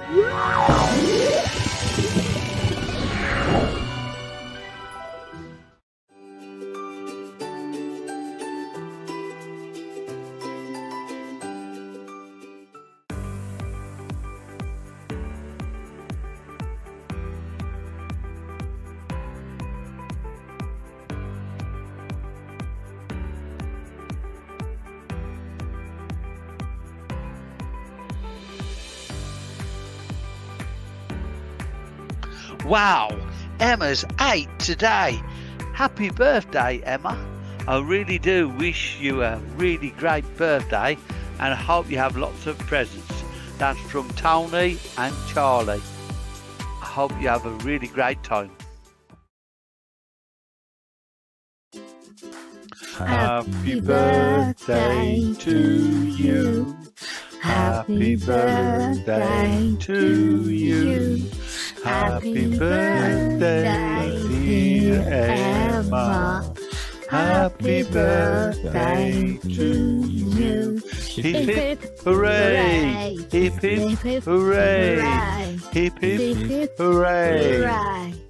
Wow, Emma's 8 today. Happy birthday, Emma. I really do wish you a really great birthday and I hope you have lots of presents. That's from Tony and Charlie. I hope you have a really great time. Happy birthday to you. Happy birthday to you. Happy birthday, dear Emma. Happy birthday to you. Hip hip hooray! Hip hip hooray! Hip hip hooray!